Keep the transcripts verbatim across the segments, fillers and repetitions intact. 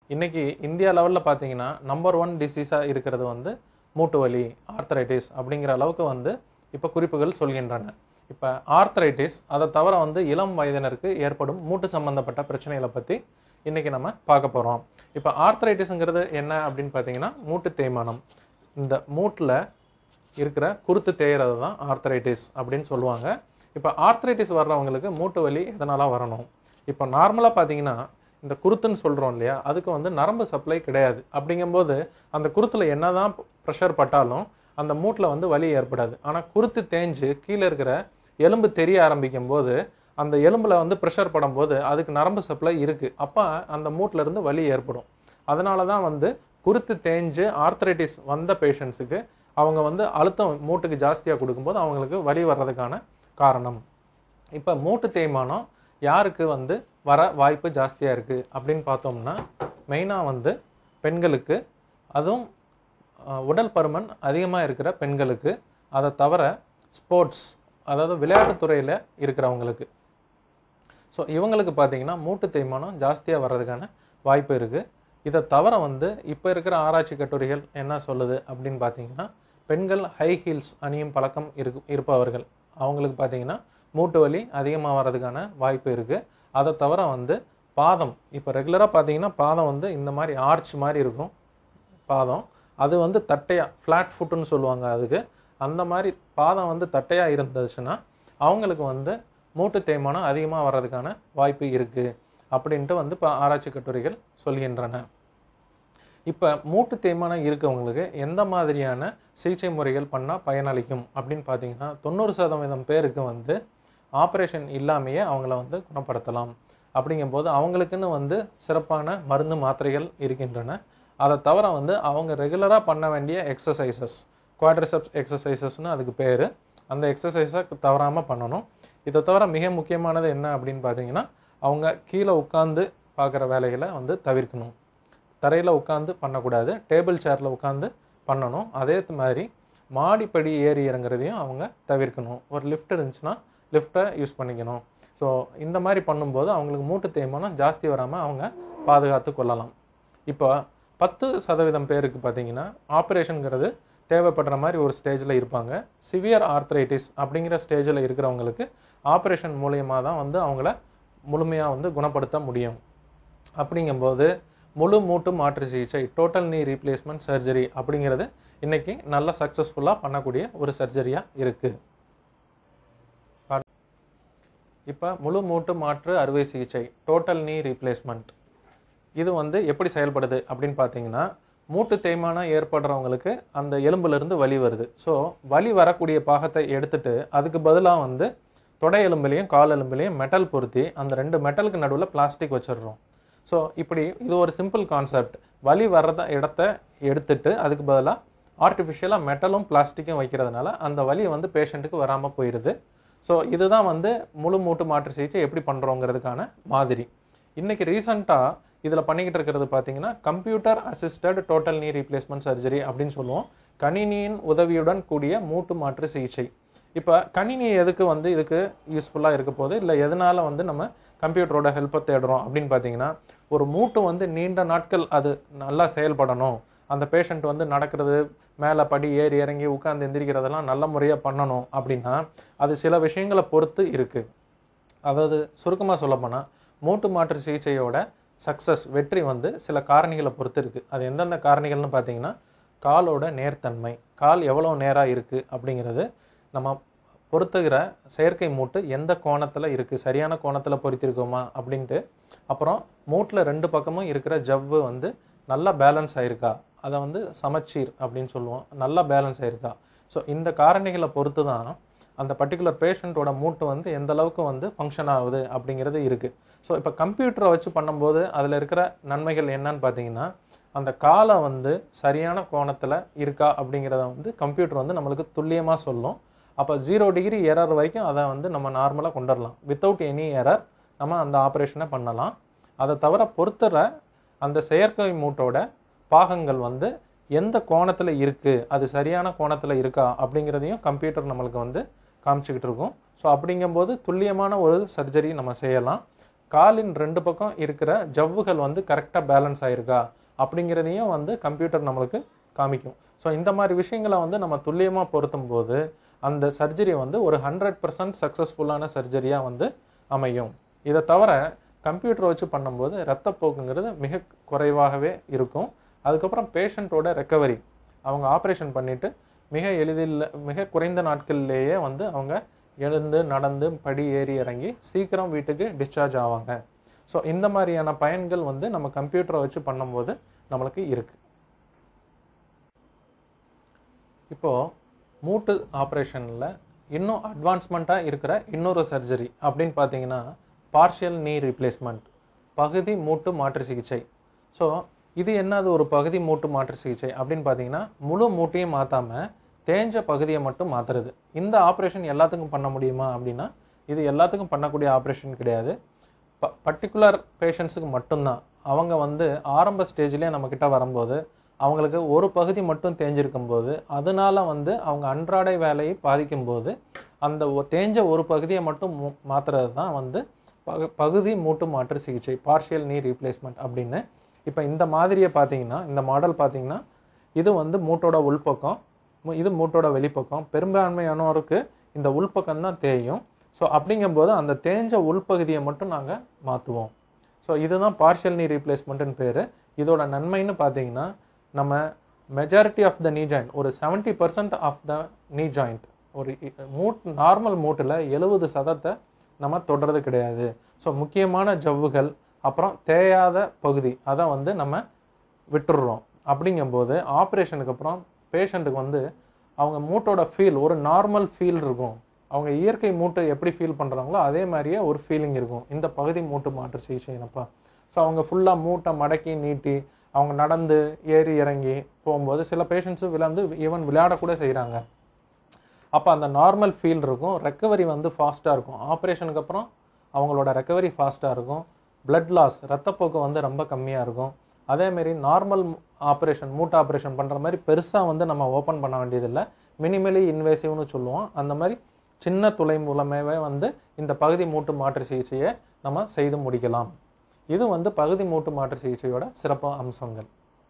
இன்னைக்கு இந்தியா லெவலில் பார்த்தீங்கன்னா நம்பர் ஒன் டிசீஸாக இருக்கிறது வந்து மூட்டு வலி, ஆர்த்தரைட்டிஸ் அப்படிங்கிற அளவுக்கு வந்து இப்போ குறிப்புகள் சொல்கின்றன. இப்போ ஆர்த்தரைட்டிஸ் அதை தவிர வந்து இளம் வயதினருக்கு ஏற்படும் மூட்டு சம்பந்தப்பட்ட பிரச்சனைகளை பற்றி இன்றைக்கி நம்ம பார்க்க போகிறோம். இப்போ ஆர்த்தரைட்டிஸுங்கிறது என்ன அப்படின்னு பார்த்தீங்கன்னா மூட்டு தேய்மானம். இந்த மூட்டில் இருக்கிற குருத்து தேய்கிறது தான் ஆர்த்தரைட்டிஸ் அப்படின்னு சொல்லுவாங்க. இப்போ ஆர்த்தரைட்டிஸ் வர்றவங்களுக்கு மூட்டு வலி எதனால வரணும்? இப்போ நார்மலாக பார்த்தீங்கன்னா இந்த குருத்துன்னு சொல்கிறோம் இல்லையா, அதுக்கு வந்து நரம்பு சப்ளை கிடையாது. அப்படிங்கும்போது அந்த குருத்தில் என்ன தான் ப்ரெஷர் பட்டாலும் அந்த மூட்டில் வந்து வலி ஏற்படாது. ஆனால் குருத்து தேஞ்சு கீழே இருக்கிற எலும்பு தெரிய ஆரம்பிக்கும் போது அந்த எலும்பில் வந்து ப்ரெஷர் படும்போது அதுக்கு நரம்பு சப்ளை இருக்குது. அப்போ அந்த மூட்டில் இருந்து வலி ஏற்படும். அதனால தான் வந்து குருத்து தேஞ்சு ஆர்த்தரைட்டிஸ் வந்த பேஷண்ட்ஸுக்கு அவங்க வந்து அழுத்தம் மூட்டுக்கு ஜாஸ்தியாக கொடுக்கும்போது அவங்களுக்கு வலி வர்றதுக்கான காரணம். இப்போ மூட்டு தேய்மானம் யாருக்கு வந்து வர வாய்ப்பு ஜாஸ்தியாக இருக்குது அப்படின்னு பார்த்தோம்னா மெயினாக வந்து பெண்களுக்கு, அதுவும் உடல் பருமன் அதிகமாக இருக்கிற பெண்களுக்கு, அதை தவிர ஸ்போர்ட்ஸ் அதாவது விளையாட்டுத்துறையில் இருக்கிறவங்களுக்கு. ஸோ இவங்களுக்கு பார்த்தீங்கன்னா மூட்டு தேய்மானம் ஜாஸ்தியாக வர்றதுக்கான வாய்ப்பு இருக்குது. இதை தவிர வந்து இப்போ இருக்கிற ஆராய்ச்சி கட்டுரைகள் என்ன சொல்லுது அப்படின்னு பார்த்தீங்கன்னா பெண்கள் ஹை ஹீல்ஸ் அணியும் பழக்கம் இருக்கு இருப்பவர்கள் அவங்களுக்கு பார்த்தீங்கன்னா மூட்டு வலி அதிகமாக வர்றதுக்கான வாய்ப்பு இருக்குது. அதை தவிர வந்து பாதம், இப்போ ரெகுலராக பார்த்தீங்கன்னா பாதம் வந்து இந்த மாதிரி ஆர்ச் மாதிரி இருக்கும் பாதம். அது வந்து தட்டையாக ஃப்ளாட் ஃபுட்டுன்னு சொல்லுவாங்க அதுக்கு. அந்த மாதிரி பாதம் வந்து தட்டையாக இருந்துச்சுன்னா அவங்களுக்கு வந்து மூட்டு தேய்மானம் அதிகமாக வர்றதுக்கான வாய்ப்பு இருக்குது அப்படின்ட்டு வந்து இப்போ ஆராய்ச்சி கட்டுரைகள் சொல்கின்றன. இப்போ மூட்டு தேய்மானம் இருக்கவங்களுக்கு எந்த மாதிரியான சிகிச்சை முறைகள் பண்ணால் பயனளிக்கும் அப்படின்னு பார்த்தீங்கன்னா தொண்ணூறு சதவீதம் பேருக்கு வந்து ஆப்ரேஷன் இல்லாமையே அவங்கள வந்து குணப்படுத்தலாம். அப்படிங்கும்போது அவங்களுக்குன்னு வந்து சிறப்பான மருந்து மாத்திரைகள் இருக்கின்றன. அதை தவிர வந்து அவங்க ரெகுலராக பண்ண வேண்டிய எக்ஸசைசஸ், குவாட்ரிசெப்ஸ் எக்ஸசைசஸ்னு அதுக்கு பேர், அந்த எக்ஸசைஸை தவறாமல் பண்ணணும். இதை தவிர மிக முக்கியமானது என்ன அப்படின்னு பார்த்தீங்கன்னா அவங்க கீழே உட்காந்து பார்க்குற வேலைகளை வந்து தவிர்க்கணும். தரையில் உட்காந்து பண்ணக்கூடாது, டேபிள் சேரில் உட்காந்து பண்ணணும். அதே மாதிரி மாடிப்படி ஏறி இறங்குறதையும் அவங்க தவிர்க்கணும். ஒரு லிஃப்ட் இருந்துச்சுன்னா லிஃப்ட்டை யூஸ் பண்ணிக்கணும். ஸோ இந்த மாதிரி பண்ணும்போது அவங்களுக்கு மூட்டு தேய்மானம் ஜாஸ்தி வராமல் அவங்க பாதுகாத்து கொள்ளலாம். இப்போ பத்து சதவீதம் பேருக்கு பார்த்தீங்கன்னா ஆப்ரேஷனுங்கிறது தேவைப்படுற மாதிரி ஒரு ஸ்டேஜில் இருப்பாங்க. சிவியர் ஆர்த்ரைட்டிஸ் அப்படிங்கிற ஸ்டேஜில் இருக்கிறவங்களுக்கு ஆப்ரேஷன் மூலியமாக தான் வந்து அவங்கள முழுமையாக வந்து குணப்படுத்த முடியும். அப்படிங்கும்போது முழு மூட்டு மாற்று சிகிச்சை, டோட்டல் நீ ரீப்ளேஸ்மெண்ட் சர்ஜரி அப்படிங்கிறது இன்றைக்கி நல்ல சக்ஸஸ்ஃபுல்லாக பண்ணக்கூடிய ஒரு சர்ஜரியாக இருக்குது. இப்போ முழு மூட்டு மாற்று அறுவை சிகிச்சை, டோட்டல் நீ ரீப்ளேஸ்மெண்ட், இது வந்து எப்படி செயல்படுது அப்படின்னு பார்த்தீங்கன்னா மூட்டு தேய்மானம் ஏற்படுறவங்களுக்கு அந்த எலும்புலேருந்து வலி வருது. ஸோ வலி வரக்கூடிய பாகத்தை எடுத்துட்டு அதுக்கு பதிலாக வந்து தொடை எலும்புலையும் கால் எலும்புலையும் மெட்டல் பொருத்தி அந்த ரெண்டு மெட்டலுக்கு நடுவில் பிளாஸ்டிக் வச்சிடுறோம். ஸோ இப்படி இது ஒரு சிம்பிள் கான்செப்ட். வலி வர்றத இடத்த எடுத்துட்டு அதுக்கு பதிலாக ஆர்டிஃபிஷியலாக மெட்டலும் பிளாஸ்டிக்கும் வைக்கிறதுனால அந்த வலி வந்து பேஷண்ட்டுக்கு வராமல் போயிடுது. ஸோ இதுதான் வந்து முழு மூட்டு மாற்று சிகிச்சை எப்படி பண்ணுறோங்கிறதுக்கான மாதிரி. இன்றைக்கி ரீசண்டாக இதில் பண்ணிக்கிட்டு இருக்கிறது பார்த்தீங்கன்னா computer assisted total knee replacement surgery அப்படின்னு சொல்லுவோம். கணினியின் உதவியுடன் கூடிய மூட்டு மாற்று சிகிச்சை. இப்போ கணினி எதுக்கு வந்து இதுக்கு யூஸ்ஃபுல்லாக இருக்க போகுது, இல்லை எதனால் வந்து நம்ம கம்ப்யூட்டரோட ஹெல்ப்பை தேடுறோம் அப்படின்னு பார்த்தீங்கன்னா ஒரு மூட்டு வந்து நீண்ட நாட்கள் அது நல்லா செயல்படணும், அந்த பேஷண்ட் வந்து நடக்கிறது, மேலே படி ஏறி இறங்கி உட்காந்து எந்திரிக்கிறதெல்லாம் நல்ல முறையாக பண்ணணும் அப்படின்னா அது சில விஷயங்களை பொறுத்து இருக்குது. அதாவது சுருக்கமாக சொல்லப்போனால் மூட்டு மாற்று சிகிச்சையோட சக்ஸஸ், வெற்றி வந்து சில காரணிகளை பொறுத்து இருக்குது. அது எந்தெந்த காரணிகள்னு பார்த்தீங்கன்னா காலோட நேர்த்தன்மை, கால் எவ்வளோ நேராக இருக்குது அப்படிங்கிறது, நம்ம பொறுத்துகிற செயற்கை மூட்டு எந்த கோணத்தில் இருக்குது, சரியான கோணத்தில் பொருத்திருக்கோமா அப்படின்ட்டு, அப்புறம் மூட்டில் ரெண்டு பக்கமும் இருக்கிற ஜவ்வு வந்து நல்லா பேலன்ஸ் ஆகிருக்கா, அதை வந்து சமச்சீர் அப்படின்னு சொல்லுவோம், நல்லா பேலன்ஸ் ஆகிருக்கா. ஸோ இந்த காரணிகளை பொறுத்து தான் அந்த பர்டிகுலர் பேஷண்ட்டோட மூட்டு வந்து எந்த அளவுக்கு வந்து ஃபங்க்ஷன் ஆகுது அப்படிங்கிறது இருக்குது. ஸோ இப்போ கம்ப்யூட்டரை வச்சு பண்ணும்போது அதில் இருக்கிற நன்மைகள் என்னன்னு பார்த்தீங்கன்னா அந்த காலை வந்து சரியான கோணத்தில் இருக்கா அப்படிங்கிறத வந்து கம்ப்யூட்டர் வந்து நம்மளுக்கு துல்லியமாக சொல்லும். அப்போ ஜீரோ டிகிரி எரர் வரைக்கும் அதை வந்து நம்ம நார்மலாக கொண்டு வரலாம். வித்தவுட் எனி எரர் நம்ம அந்த ஆப்ரேஷனை பண்ணலாம். அதை தவிர பொறுத்துற அந்த செயற்கை மூட்டோட பாகங்கள் வந்து எந்த கோணத்தில் இருக்குது, அது சரியான கோணத்தில் இருக்கா அப்படிங்கிறதையும் கம்ப்யூட்டர் நம்மளுக்கு வந்து காமிச்சிக்கிட்டு இருக்கும். ஸோ அப்படிங்கும்போது துல்லியமான ஒரு சர்ஜரி நம்ம செய்யலாம். காலின் ரெண்டு பக்கம் இருக்கிற ஜவ்வுகள் வந்து கரெக்டாக பேலன்ஸ் ஆயிருக்கா அப்படிங்கிறதையும் வந்து கம்ப்யூட்டர் நம்மளுக்கு காமிக்கும். ஸோ இந்த மாதிரி விஷயங்களை வந்து நம்ம துல்லியமாக பொருத்தும் போது அந்த சர்ஜரி வந்து ஒரு ஹண்ட்ரட் பர்சன்ட் சக்ஸஸ்ஃபுல்லான சர்ஜரியாக வந்து அமையும். இதை தவிர கம்ப்யூட்டர் வச்சு பண்ணும்போது ரத்தப்போக்குங்கிறது மிக குறைவாகவே இருக்கும். அதுக்கப்புறம் பேஷண்ட்டோட ரெக்கவரி, அவங்க ஆப்ரேஷன் பண்ணிவிட்டு மிக எளிதில் மிக குறைந்த நாட்கள்லேயே வந்து அவங்க எழுந்து நடந்து படி ஏறி இறங்கி சீக்கிரம் வீட்டுக்கு டிஸ்சார்ஜ் ஆவாங்க. ஸோ இந்த மாதிரியான பயன்கள் வந்து நம்ம கம்ப்யூட்டரை வச்சு பண்ணும்போது நம்மளுக்கு இருக்குது. இப்போது மூட்டு ஆப்ரேஷனில் இன்னும் அட்வான்ஸ்மெண்ட்டாக இருக்கிற இன்னொரு சர்ஜரி அப்படின்னு பார்த்தீங்கன்னா பார்ஷியல் நீ ரீப்ளேஸ்மெண்ட், பகுதி மூட்டு மாற்று சிகிச்சை. ஸோ இது என்னது ஒரு பகுதி மூட்டு மாற்று சிகிச்சை அப்படின்னு பார்த்தீங்கன்னா முழு மூட்டையும் மாற்றாமல் தேஞ்ச பகுதியை மட்டும் மாற்றுறது. இந்த ஆப்ரேஷன் எல்லாத்துக்கும் பண்ண முடியுமா அப்படின்னா இது எல்லாத்துக்கும் பண்ணக்கூடிய ஆப்ரேஷன் கிடையாது. ப பர்டிகுலர் பேஷண்ட்ஸுக்கு மட்டும்தான். அவங்க வந்து ஆரம்ப ஸ்டேஜ்லேயே நம்மக்கிட்ட வரும்போது அவங்களுக்கு ஒரு பகுதி மட்டும் தேஞ்சிருக்கும் போது அதனால வந்து அவங்க அன்றாட வேலையை பாதிக்கும் போது அந்த தேஞ்ச ஒரு பகுதியை மட்டும் மாற்றுறது தான் வந்து பகு பகுதி மூட்டு மாற்று சிகிச்சை, பார்ஷியல் நீ ரீப்ளேஸ்மெண்ட் அப்படின்னு. இப்போ இந்த மாதிரியை பார்த்தீங்கன்னா, இந்த மாடல் பார்த்தீங்கன்னா இது வந்து மூட்டோட உள்பக்கம், இது மூட்டோட வெளிப்பக்கம். பெரும்பான்மையானோருக்கு இந்த உள்பக்கம் தான் தேயும். ஸோ அப்படிங்கும்போது அந்த தேஞ்ச உள்பகுதியை மட்டும் நாங்கள் மாற்றுவோம். ஸோ இதுதான் பார்ஷியல் நீ ரீப்ளேஸ்மெண்ட்டுன்னு பேர். இதோட நன்மைன்னு பார்த்தீங்கன்னா நம்ம மெஜாரிட்டி ஆஃப் த நீ ஜாயிண்ட், ஒரு செவன்ட்டி பர்சன்ட் ஆஃப் த நீ ஜாயிண்ட், ஒரு மூட் நார்மல் மூட்டில் எழுபது சதத்தை நம்ம தொடுறது கிடையாது. ஸோ முக்கியமான ஜவ்வுகள் அப்புறம் தேயாத பகுதி அதை வந்து நம்ம விட்டுடுறோம். அப்படிங்கும்போது ஆப்ரேஷனுக்கு அப்புறம் பேஷண்ட்டுக்கு வந்து அவங்க மூட்டோட ஃபீல் ஒரு நார்மல் ஃபீல் இருக்கும். அவங்க இயற்கை மூட்டை எப்படி ஃபீல் பண்ணுறாங்களோ அதே மாதிரியே ஒரு ஃபீலிங் இருக்கும் இந்த பகுதி மூட்டு மாற்று சிகிச்சைனப்பா. ஸோ அவங்க ஃபுல்லாக மூட்டை மடக்கி நீட்டி அவங்க நடந்து ஏறி இறங்கி போகும்போது சில பேஷண்ட்ஸு விளையாண்டு ஈவன் விளையாடக்கூட செய்கிறாங்க. அப்போ அந்த நார்மல் ஃபீல் இருக்கும். ரெக்கவரி வந்து ஃபாஸ்ட்டாக இருக்கும். ஆப்ரேஷனுக்கு அப்புறம் அவங்களோட ரெக்கவரி ஃபாஸ்ட்டாக இருக்கும். பிளட் லாஸ், ரத்தப்போக்கு வந்து ரொம்ப கம்மியாக இருக்கும். அதேமாரி நார்மல் ஆப்ரேஷன் மூட்டு ஆப்ரேஷன் பண்ணுற மாதிரி பெருசாக வந்து நம்ம ஓப்பன் பண்ண வேண்டியதில்லை. மினிமலி இன்வேசிவ்னு சொல்லுவோம். அந்த மாதிரி சின்ன துளை மூலமாகவே வந்து இந்த பகுதி மூட்டு மாற்று சிகிச்சையை நம்ம செய்து முடிக்கலாம். இது வந்து பகுதி மூட்டு மாற்று சிகிச்சையோட சிறப்பு அம்சங்கள்.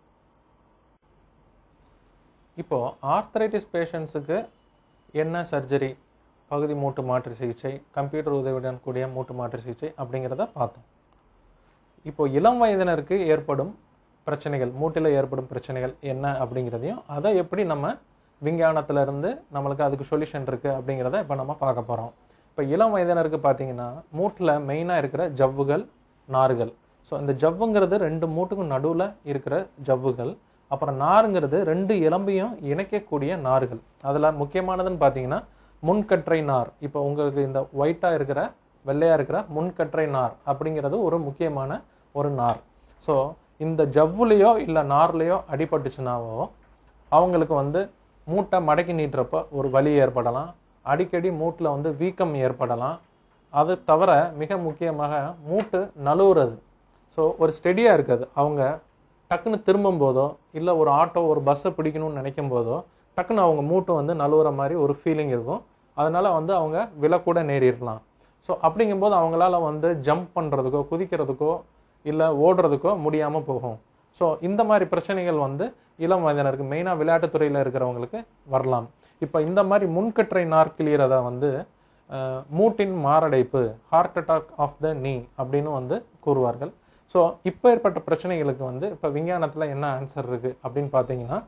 இப்போது ஆர்த்ரைட்டிஸ் பேஷண்ட்ஸுக்கு என்ன சர்ஜரி, பகுதி மூட்டு மாற்று சிகிச்சை, கம்ப்யூட்டர் உதவியுடன் கூடிய மூட்டு மாற்று சிகிச்சை அப்படிங்கிறத பார்த்தோம். இப்போது இளம் வயதினருக்கு ஏற்படும் பிரச்சனைகள், மூட்டில் ஏற்படும் பிரச்சனைகள் என்ன அப்படிங்கிறதையும் அதை எப்படி நம்ம விஞ்ஞானத்திலேருந்து நம்மளுக்கு அதுக்கு சொல்யூஷன் இருக்குது அப்படிங்கிறத இப்போ நம்ம பார்க்க போகிறோம். இப்போ இளம் வயதினருக்கு பார்த்தீங்கன்னா மூட்டில் மெயினாக இருக்கிற ஜவ்வுகள், நார்கள். ஸோ இந்த ஜவ்வுங்கிறது ரெண்டு மூட்டுக்கும் நடுவில் இருக்கிற ஜவ்வுகள். அப்புறம் நாருங்கிறது ரெண்டு எலும்பையும் இணைக்கக்கூடிய நார்கள். அதில் முக்கியமானதுன்னு பார்த்தீங்கன்னா முன்கற்றை நார். இப்போ உங்களுக்கு இந்த ஒயிட்டாக இருக்கிற வெள்ளையாக இருக்கிற முன்கற்றை நார் அப்படிங்கிறது ஒரு முக்கியமான ஒரு நார். ஸோ இந்த ஜவ்வுலையோ இல்லை நார்லேயோ அடிபட்டுச்சுனாவோ அவங்களுக்கு வந்து மூட்டை மடக்கி நீட்டுறப்போ ஒரு வலி ஏற்படலாம். அடிக்கடி மூட்டில் வந்து வீக்கம் ஏற்படலாம். அது தவிர மிக முக்கியமாக மூட்டு நழுவுறது. ஸோ ஒரு ஸ்டெடியாக இருக்காது. அவங்க டக்குன்னு திரும்பும் போதோ இல்லை ஒரு ஆட்டோ ஒரு பஸ்ஸை பிடிக்கணும்னு நினைக்கும் போதோ டக்குன்னு அவங்க மூட்டு வந்து நழுவுற மாதிரி ஒரு ஃபீலிங் இருக்கும். அதனால் வந்து அவங்க விழக்கூட நேரிடலாம். ஸோ அப்படிங்கும்போது அவங்களால வந்து ஜம்ப் பண்ணுறதுக்கோ குதிக்கிறதுக்கோ இல்லை ஓடுறதுக்கோ முடியாமல் போகும். ஸோ இந்த மாதிரி பிரச்சனைகள் வந்து இளம் வயதினருக்கு மெயினாக விளையாட்டுத்துறையில் இருக்கிறவங்களுக்கு வரலாம். இப்போ இந்த மாதிரி முன்கற்றை நார் கிளியறதை வந்து மூட்டின் மாரடைப்பு, ஹார்ட் அட்டாக் ஆஃப் த நீ அப்படின்னு வந்து கூறுவார்கள். ஸோ இப்போ ஏற்பட்ட பிரச்சனைகளுக்கு வந்து இப்போ விஞ்ஞானத்தில் என்ன ஆன்சர் இருக்குது அப்படின்னு பார்த்தீங்கன்னா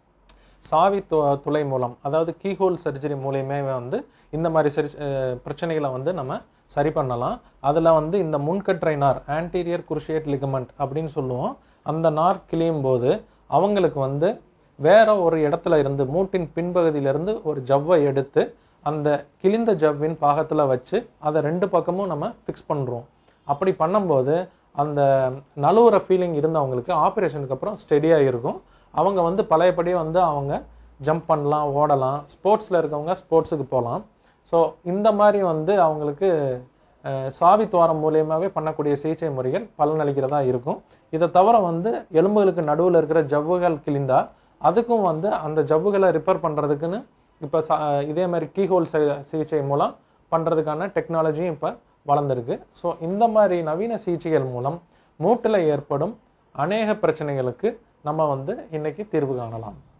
சாவி து துளை மூலம், அதாவது கீஹோல் சர்ஜரி மூலியமே வந்து இந்த மாதிரி சரி பிரச்சனைகளை வந்து நம்ம சரி பண்ணலாம். அதில் வந்து இந்த முன்கற்றை நார், ஆன்டீரியர் குருஷியேட் லிகமெண்ட் அப்படின்னு சொல்லுவோம். அந்த நார் கிளியும் போது அவங்களுக்கு வந்து வேற ஒரு இடத்துல இருந்து மூட்டின் பின்பகுதியிலிருந்து ஒரு ஜவ்வை எடுத்து அந்த கிழிந்த ஜவ்வின் பாகத்தில் வச்சு அதை ரெண்டு பக்கமும் நம்ம ஃபிக்ஸ் பண்ணுறோம். அப்படி பண்ணும்போது அந்த நழுவுற ஃபீலிங் இருந்தவங்களுக்கு ஆப்ரேஷனுக்கு அப்புறம் ஸ்டெடியாக இருக்கும். அவங்க வந்து பழையபடி வந்து அவங்க ஜம்ப் பண்ணலாம், ஓடலாம். ஸ்போர்ட்ஸில் இருக்கவங்க ஸ்போர்ட்ஸுக்கு போகலாம். ஸோ இந்த மாதிரி வந்து அவங்களுக்கு சாவி துவாரம் மூலியமாகவே பண்ணக்கூடிய சிகிச்சை முறைகள் பலனளிக்கிறதா இருக்கும். இதை தவிர வந்து எலும்புகளுக்கு நடுவில் இருக்கிற ஜவ்வுகள் கிழிந்தால் அதுக்கும் வந்து அந்த ஜவ்வுகளை ரிப்பேர் பண்ணுறதுக்குன்னு இப்போ சா இதே மாதிரி கீஹோல் சிகிச்சை மூலம் பண்ணுறதுக்கான டெக்னாலஜியும் இப்போ வளர்ந்துருக்கு. ஸோ இந்த மாதிரி நவீன சிகிச்சைகள் மூலம் மூட்டில் ஏற்படும் அநேக பிரச்சனைகளுக்கு நம்ம வந்து இன்னைக்கு தீர்வு காணலாம்.